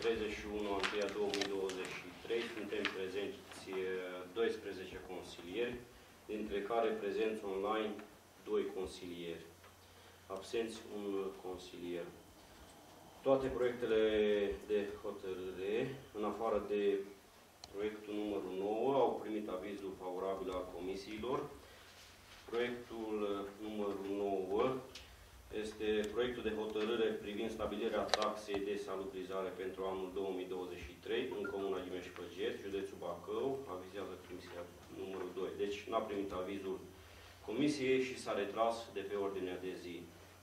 31/1/2023 suntem prezenți 12 consilieri, dintre care prezenți online 2 consilieri. Absenți un consilier. Toate proiectele de hotărâre, în afară de proiectul numărul 9, au primit avizul favorabil al comisiilor. Proiectul numărul 9 este proiectul de hotărâre privind stabilirea taxei de salubrizare pentru anul 2023 în Comuna Dimeș-Păget, județul Bacău, avizează comisia numărul 2. Deci n-a primit avizul comisiei și s-a retras de pe ordinea de zi.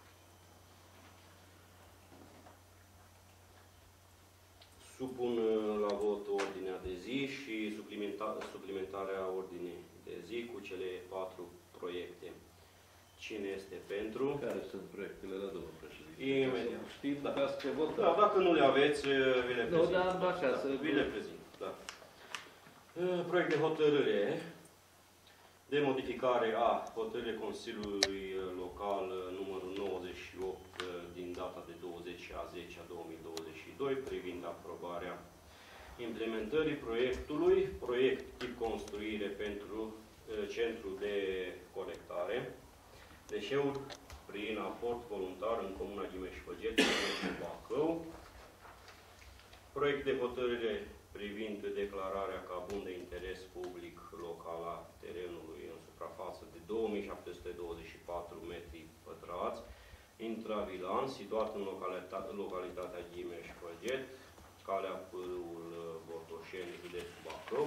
Supun la vot ordinea de zi și suplimentarea ordinii de zi cu cele 4 proiecte. Cine este pentru? Care sunt proiectele la domnul președinte? Imediat. Știm dacă ați ce vot? Da, dacă nu le aveți, vi le prezint. Nu, dar așa, să... Vi le prezint, da. Proiect de hotărâre de modificare a hotărârii Consiliului Local numărul 98 din data de 20/10/2022 privind aprobarea implementării proiectului, proiect tip construire pentru centru de colectare deșeuri prin aport voluntar în Comuna Dimeș-Păget, județul Bacău. Proiect de hotărâre privind declararea ca bun de interes public local a terenului în suprafață de 2724 metri pătrați, intravilan, situat în localitatea Dimeș-Păget, calea Pârâul Botoșeni, județul Bacău.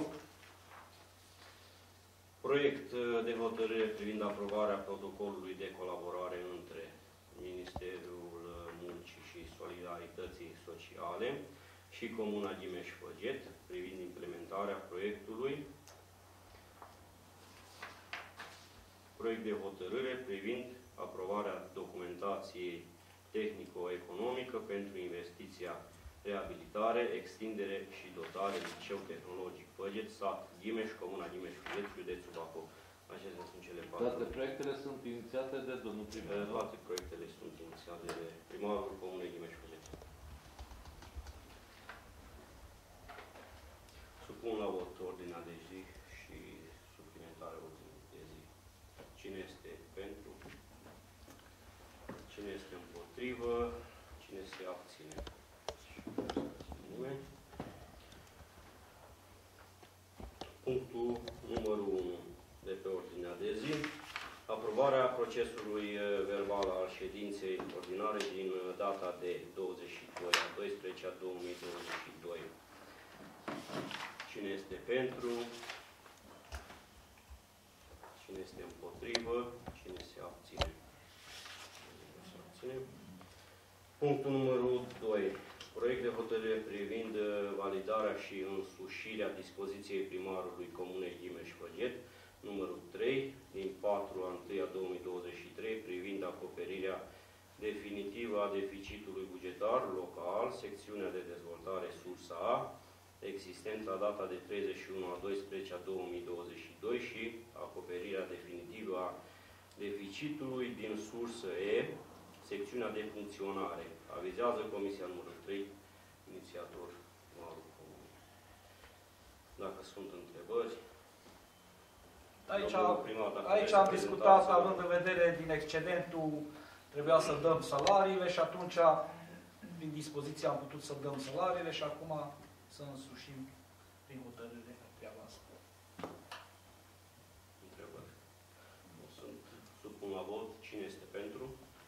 Proiect de hotărâre privind aprobarea protocolului de colaborare între Ministerul Muncii și Solidarității Sociale și Comuna Dimeș-Păget privind implementarea proiectului. Proiect de hotărâre privind aprobarea documentației tehnico-economică pentru investiția reabilitare, extindere și dotare Liceu Tehnologic Păget, sat Dimeș, Comuna Dimeș-Păget, județul Bacău. Acestea sunt cele 4. Toate proiectele sunt inițiate de domnul primar. Toate proiectele sunt inițiate de primarul Comunei Dimeș-Păget. Supun la vot ordinea de zi și suplimentarea ordinii de zi. Cine este pentru? Cine este împotrivă? Cine se abține? Nimeni. Punctul numărul 1 de pe ordinea de zi. Aprobarea procesului verbal al ședinței ordinare din data de 22/12/2022. Cine este pentru? Cine este împotrivă? Cine se abține? Punctul numărul 2. Proiect de hotărâre privind validarea și însușirea dispoziției primarului Comunei Dimeș-Păget, numărul 3, din 4/1/2023, privind acoperirea definitivă a deficitului bugetar local, secțiunea de dezvoltare sursa A, existent la data de 31/12/2022 și acoperirea definitivă a deficitului din sursă E, secțiunea de funcționare. Avizează Comisia numărul 3, inițiator primarul Comunei. Dacă sunt întrebări... Aici am discutat, având în vedere din excedentul, trebuia să dăm salariile și atunci, din dispoziție, am putut să dăm salariile și acum să însușim prin hotărâre treaba asta. Întrebări? Nu sunt. Supun la vot. Cine este pentru?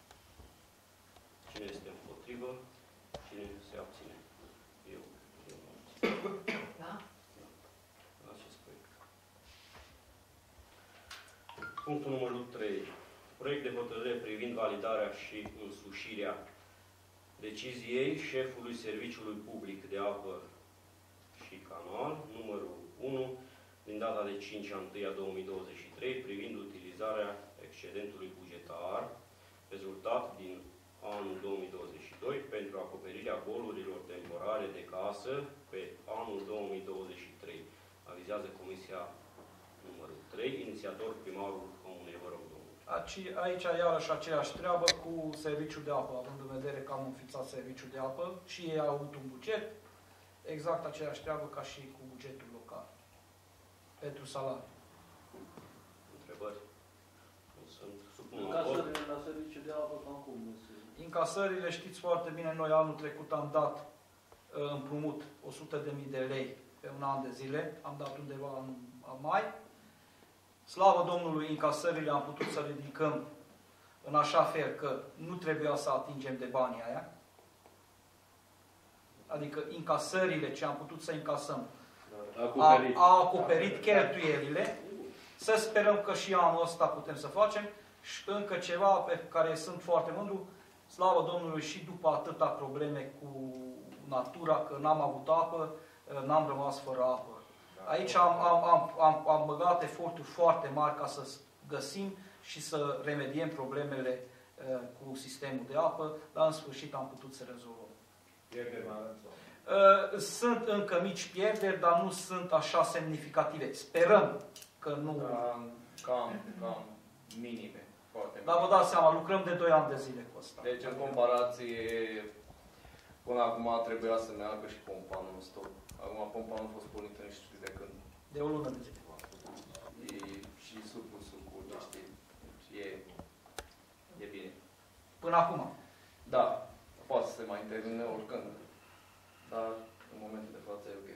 Cine este împotrivă? Cine se abține? Eu mă abțin. Da? La acest proiect. Punctul numărul 3. Proiect de hotărâre privind validarea și însușirea deciziei șefului Serviciului Public de Apă și Canal, numărul 1, din data de 5/1/2023, privind utilizarea excedentului bugetar rezultat din anul 2022 pentru acoperirea golurilor temporare de casă pe anul 2023. Avizează Comisia numărul 3, inițiator primarul Comunei. Vă rog, domnule. Aici iarăși aceeași treabă cu serviciul de apă, având în vedere că am înființat serviciul de apă și ei au avut un buget exact aceeași treabă ca și cu bugetul local. Pentru salarii. Întrebări? Nu sunt. Supun la vot. Încasările la serviciu de apă, cam cum este? Incasările, știți foarte bine, noi anul trecut am dat împrumut 100.000 de lei pe un an de zile, am dat undeva în mai. Slavă Domnului, incasările am putut să ridicăm în așa fel că nu trebuia să atingem de banii aia. Adică incasările ce am putut să încasăm a acoperit cheltuielile. Să sperăm că și anul ăsta putem să facem. Și încă ceva pe care sunt foarte mândru, slavă Domnului, și după atâta probleme cu natura, că n-am avut apă, n-am rămas fără apă. Aici am băgat eforturi foarte mari ca să găsim și să remediem problemele cu sistemul de apă, dar în sfârșit am putut să rezolvăm. Sunt încă mici pierderi, dar nu sunt așa semnificative. Sperăm că nu... Cam minime. Foarte Dar vă dați seama, lucrăm de 2 ani de zile cu asta. Deci, în comparație, până acum trebuia să meargă și pompa non-stop. Acum pompa nu a fost pornită nici știu de când. De o lună de zile. E și surplusul cu chestii. Deci e bine. Până acum. Da, poate să se mai termine oricând. Dar, în momentul de față, e ok.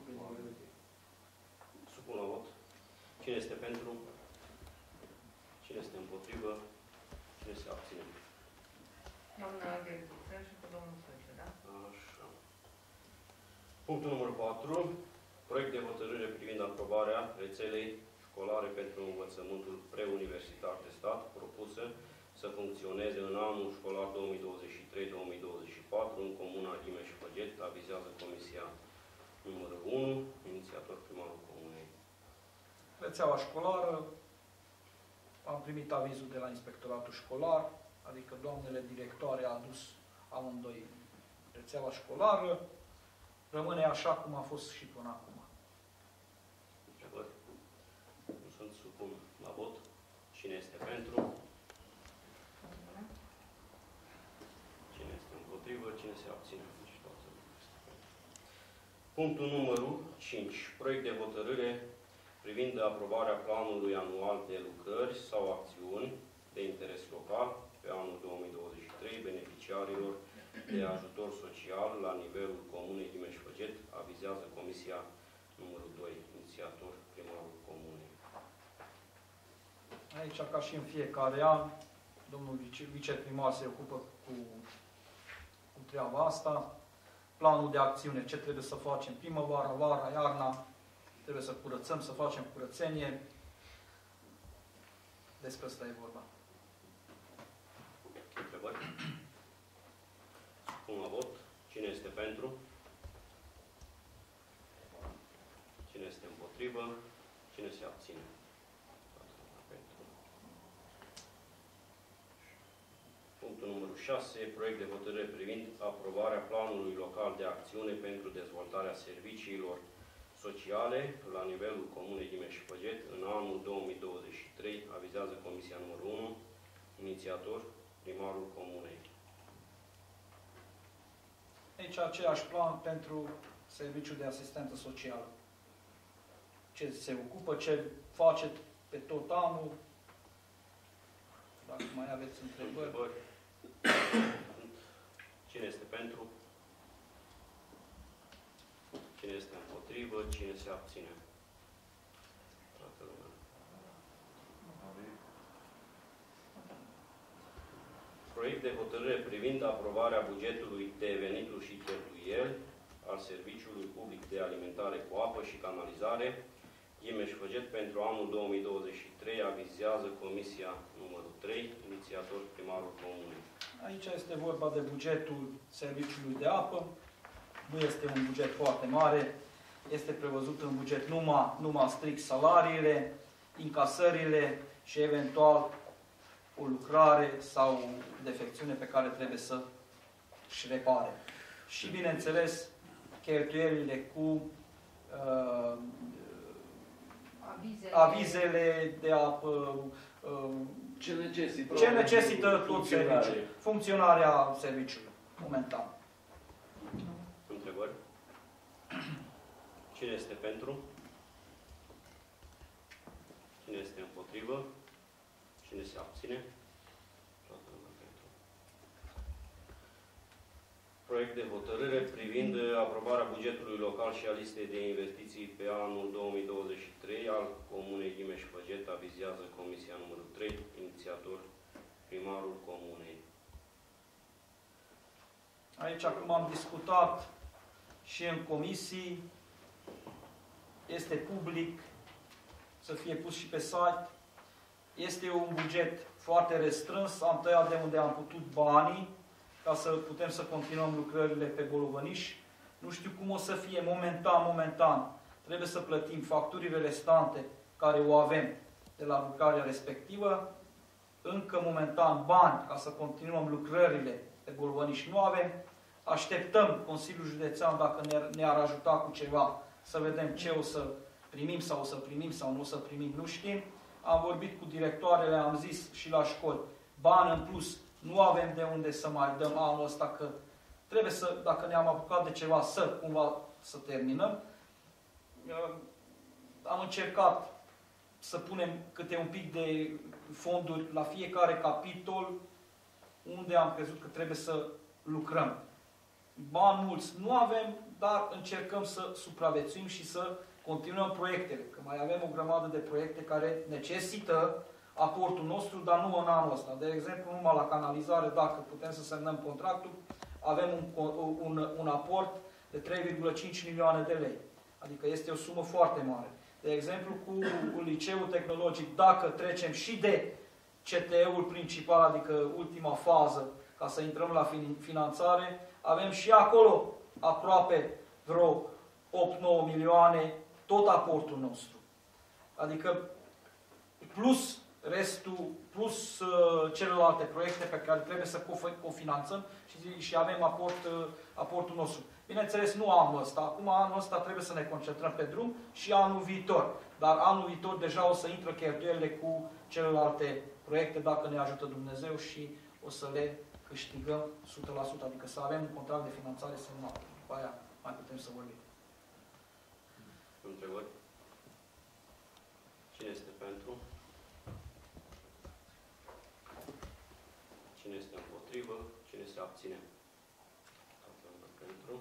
Supun la vot. Cine este pentru? Cine este împotrivă? Cine se abține? Doamna Gheorghiță și cu domnul Săce, da? Așa. Punctul numărul 4. Proiect de hotărâre privind aprobarea rețelei școlare pentru învățământul preuniversitar de stat, propusă să funcționeze în anul școlar 2023-2024 în Comuna Imeș-Făget, avizează Comisia numărul 1, inițiator primarul Comunei. Rețeaua școlară, am primit avizul de la Inspectoratul Școlar, adică doamnele directoare a adus amândoi rețeaua școlară, rămâne așa cum a fost și până acum. Întrebări? Nu sunt, supun la vot. Cine este pentru? Cine este împotrivă? Cine se abține? Deci toată lumea este pentru. Punctul numărul 5. Proiect de hotărâre privind aprobarea planului anual de lucrări sau acțiuni de interes local pe anul 2023 beneficiarilor de ajutor social la nivelul Comunei Imeș-Făget, avizează Comisia numărul 2, inițiator primarul Comunei. Aici, ca și în fiecare an, domnul viceprimar se ocupă cu treaba asta. Planul de acțiune, ce trebuie să facem primăvara, vara, iarna, trebuie să curățăm, să facem curățenie. Despre asta e vorba. Întrebări? Spun la vot. Cine este pentru? Cine este împotrivă? Cine se abține? Pentru. Punctul numărul 6. Proiect de hotărâre privind aprobarea planului local de acțiune pentru dezvoltarea serviciilor sociale la nivelul Comunei Imeș-Făget în anul 2023, avizează Comisia numărul 1, inițiator primarul Comunei. Aici aceeași plan pentru serviciul de asistență socială. Ce se ocupă, ce face pe tot anul. Dacă mai aveți întrebări. Cine este pentru? Cine este împotrivă? Cine se abține? Toată lumea. Proiect de hotărâre privind aprobarea bugetului de venituri și cheltuieli al Serviciului Public de Alimentare cu apă și canalizare Imeș-Făget pentru anul 2023, avizează Comisia numărul 3, inițiator primarul Comunei. Aici este vorba de bugetul Serviciului de apă. Nu este un buget foarte mare. Este prevăzut în buget numai strict salariile, încasările și eventual o lucrare sau defecțiune pe care trebuie să și repare. Și, bineînțeles, cheltuielile cu avizele de apă, ce necesită tot serviciul, funcționarea serviciului, momentan. Întrebări? Cine este pentru? Cine este împotrivă? Cine se abține? Toată lumea pentru. Proiect de hotărâre privind aprobarea bugetului local și a listei de investiții pe anul 2023 al Comunei Ghimeș-Făget, avizează Comisia numărul 3, inițiator primarul Comunei. Aici, cum am discutat și în comisii, este public, să fie pus și pe site. Este un buget foarte restrâns, am tăiat de unde am putut banii, ca să putem să continuăm lucrările pe Bolovăniș. Nu știu cum o să fie momentan. Trebuie să plătim facturile restante care o avem de la lucrarea respectivă. Încă momentan bani ca să continuăm lucrările pe Bolovăniș nu avem. Așteptăm Consiliul Județean dacă ne-ar ajuta cu ceva să vedem ce o să primim sau o să primim sau nu o să primim, nu știm. Am vorbit cu directoarele, am zis și la școli, bani în plus, nu avem de unde să mai dăm anul ăsta, că trebuie să, dacă ne-am apucat de ceva, cumva să terminăm. Am încercat să punem câte un pic de fonduri la fiecare capitol unde am crezut că trebuie să lucrăm. Bani mulți nu avem, dar încercăm să supraviețuim și să continuăm proiectele. Că mai avem o grămadă de proiecte care necesită aportul nostru, dar nu în anul ăsta. De exemplu, numai la canalizare, dacă putem să semnăm contractul, avem un aport de 3,5 milioane de lei. Adică este o sumă foarte mare. De exemplu, cu liceul tehnologic, dacă trecem și de CTE-ul principal, adică ultima fază, ca să intrăm la finanțare, avem și acolo aproape vreo 8-9 milioane, tot aportul nostru. Adică plus restul, plus celelalte proiecte pe care trebuie să cofinanțăm și avem aportul nostru. Bineînțeles, nu anul ăsta. Acum, anul ăsta trebuie să ne concentrăm pe drum și anul viitor. Dar anul viitor deja o să intră cheltuielile cu celelalte proiecte, dacă ne ajută Dumnezeu, și o să le câștigăm 100%. Adică să avem un contract de finanțare semnat. După aia mai putem să vorbim. Întrebări? Cine este pentru? Cine este împotrivă? Cine se abține? Pentru.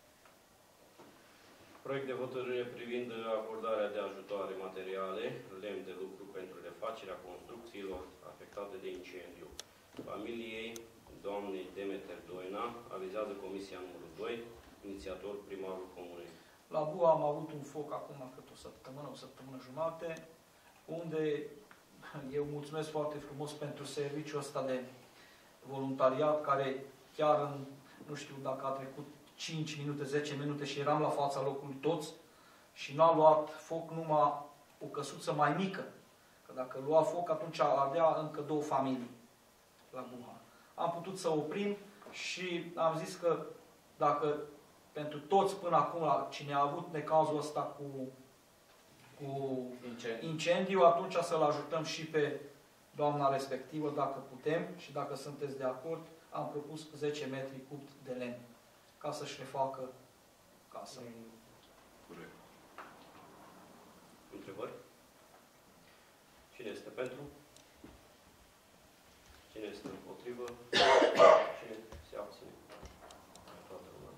Proiect de hotărâre privind acordarea de ajutoare materiale, lemn de lucru pentru refacerea construcțiilor afectate de incendiu. Familiei doamnei Demeter Doina, avizează Comisia numărul 2, inițiator primarul Comunei. La Bua am avut un foc acum cât o săptămână jumate, unde eu mulțumesc foarte frumos pentru serviciul ăsta de voluntariat, care chiar în, nu știu dacă a trecut 5 minute, 10 minute și eram la fața locului toți și n-a luat foc numai o căsuță mai mică. Că dacă lua foc, atunci ardea încă 2 familii la Bua. Am putut să oprim și am zis că dacă pentru toți până acum, cine a avut necazul ăsta cu incendiu, atunci să-l ajutăm și pe doamna respectivă, dacă putem și dacă sunteți de acord. Am propus 10 metri cubi de lemn ca să-și refacă casa. Corect. Întrebări? Cine este pentru? Cine este împotrivă? Cine se abține? Toată lumea.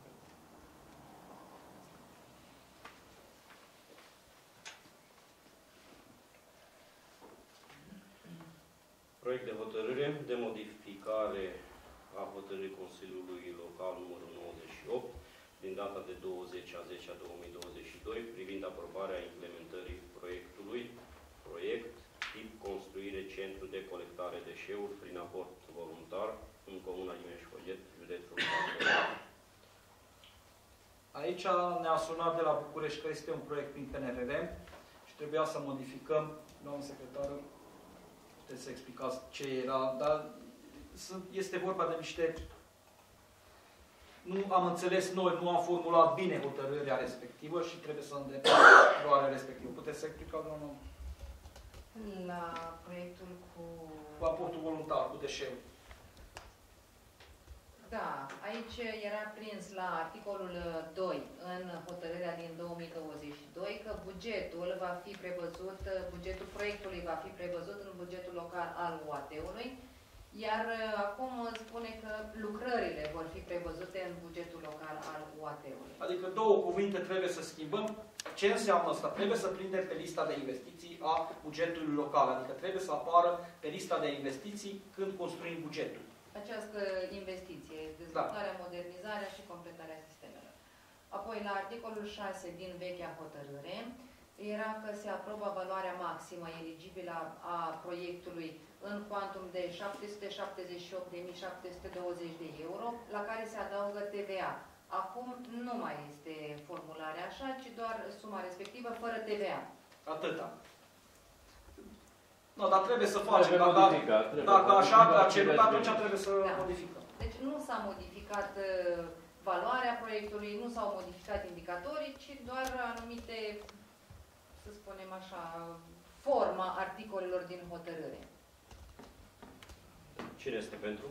Proiect de hotărâre de modificare a hotărârii Consiliului Local numărul 98 din data de 20/10/2022 privind aprobarea implementării proiectului proiect tip construire centru de colectare deșeuri prin aport voluntar în Comuna Ghimeș-Făget, județul Bacău. Aici ne-a sunat de la București că este un proiect prin PNRR și trebuia să modificăm. Doamnă secretară, puteți să explicați ce era, dar este vorba de niște... Nu am înțeles noi, nu am formulat bine hotărârea respectivă și trebuie să îndeplinim luarea respectivă. Puteți să explicați, doamnă? La proiectul cu... Cu aportul voluntar, cu deșeuri. Da, Aici era prins la articolul 2 în hotărârea din 2022 că bugetul va fi prevăzut, bugetul proiectului va fi prevăzut în bugetul local al UAT-ului, iar acum spune că lucrările vor fi prevăzute în bugetul local al UAT-ului. Adică două cuvinte trebuie să schimbăm. Ce înseamnă asta? Trebuie să prindem pe lista de investiții a bugetului local, adică trebuie să apară pe lista de investiții când construim bugetul. Această investiție, dezvoltarea, modernizarea și completarea sistemelor. Apoi, la articolul 6 din vechea hotărâre, era că se aprobă valoarea maximă eligibilă a proiectului în cuantum de 778.720 de euro, la care se adaugă TVA. Acum nu mai este formularea așa, ci doar suma respectivă fără TVA. Atâta. Nu, dar trebuie să facem. Trebuie Dacă așa a cerut, atunci trebuie să modificăm. Deci nu s-a modificat valoarea proiectului, nu s-au modificat indicatorii, ci doar anumite, să spunem așa, forma articolelor din hotărâre. Cine este pentru?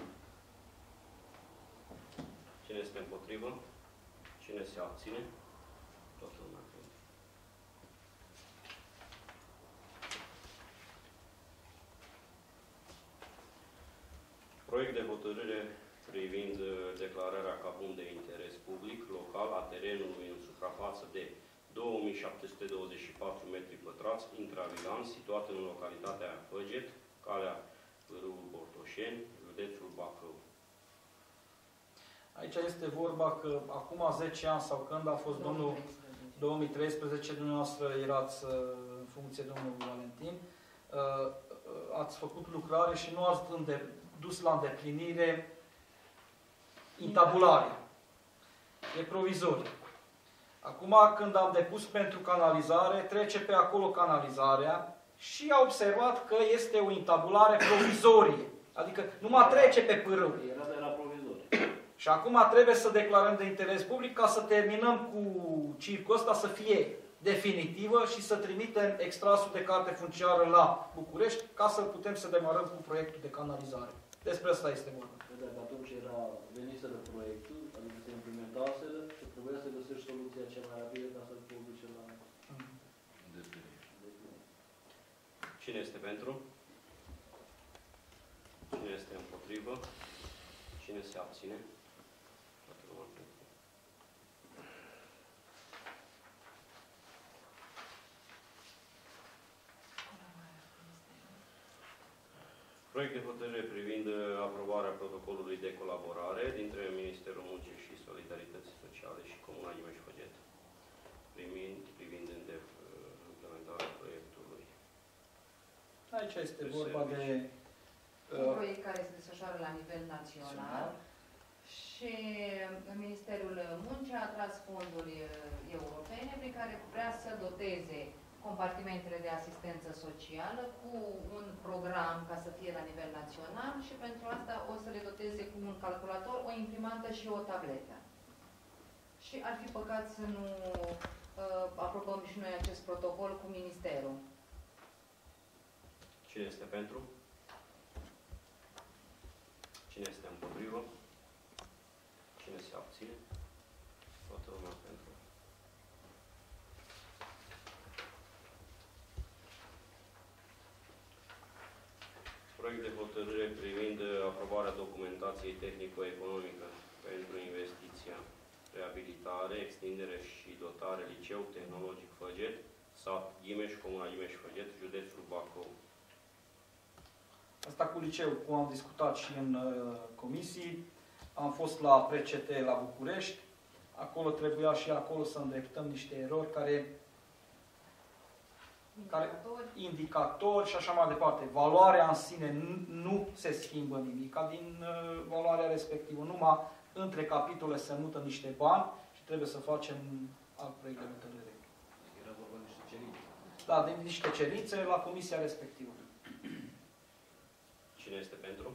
Cine este împotrivă? Cine se abține? Toată lumea pentru. Proiect de hotărâre privind declararea ca bun de interes public local a terenului în suprafață de 2724 m2 intravilan, situat în localitatea Făget, calea Râul Bortoșeni, județul Bacău. Aici este vorba că acum 10 ani sau când a fost domnul 2013, dumneavoastră erați în funcție domnul Valentin, ați făcut lucrare și nu ați dus la îndeplinire intabularea. E provizoriu. Acum, când am depus pentru canalizare, trece pe acolo canalizarea și a observat că este o intabulare provizorie. Adică numai trece pe pârâu. Era provizoriu. Și acum trebuie să declarăm de interes public ca să terminăm cu circul ăsta să fie definitivă și să trimitem extrasul de carte funciară la București ca să putem să demarăm cu proiectul de canalizare. Despre asta este vorba. Dacă atunci era veniseră proiectul, adică se implementaseră și trebuia să găsești soluția cea mai rapidă ca să-l publice la... Cine este pentru? Cine este împotrivă? Cine se abține? Toată lumea pentru. Proiect de hotărâre privind aprobarea protocolului de colaborare dintre Ministerul Muncii și Solidarității Sociale și Comuna Imeș-Făget privind implementarea proiectului. Aici este vorba de... Un proiect care se desfășoară la nivel național și Ministerul Muncii a atras fonduri europene prin care vrea să doteze compartimentele de asistență socială cu un program ca să fie la nivel național și pentru asta o să le doteze cu un calculator, o imprimantă și o tabletă. Și ar fi păcat să nu aprobăm și noi acest protocol cu Ministerul. Cine este pentru? Cine este împotrivă? Cine se abține? Toată lumea pentru. Proiect de hotărâre privind aprobarea documentației tehnico-economică pentru investiția, reabilitare, extindere și dotare Liceu Tehnologic Făget, sat Ghimeș, Comuna Ghimeș-Făget, județul Bacău. Asta cu liceu, cum am discutat și în comisii, am fost la PCT la București, acolo trebuia și acolo să îndreptăm niște erori care indicatori și așa mai departe. Valoarea în sine nu se schimbă nimic din valoarea respectivă, numai între capitole se mută niște bani și trebuie să facem alt proiect de hotărâre. Era vorba de niște cerințe. Da, de niște cerințe la comisia respectivă. Cine este pentru?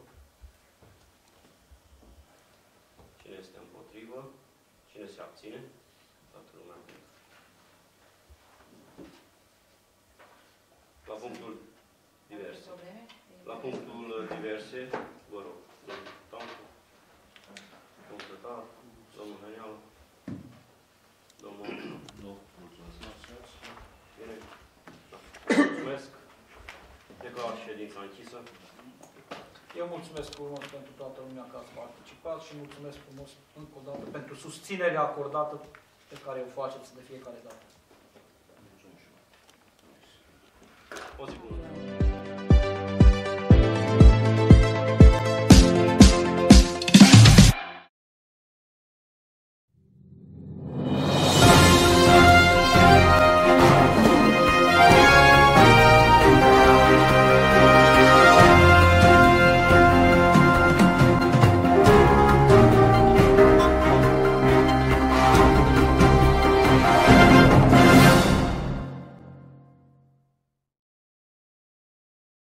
Cine este împotrivă? Cine se abține? Toată lumea pentru. La punctul diverse. La punctul diverse, vă rog, Ședința închisă. Eu mulțumesc frumos pentru toată lumea că ați participat și mulțumesc frumos încă o dată pentru susținerea acordată pe care o faceți de fiecare dată. O zi bună.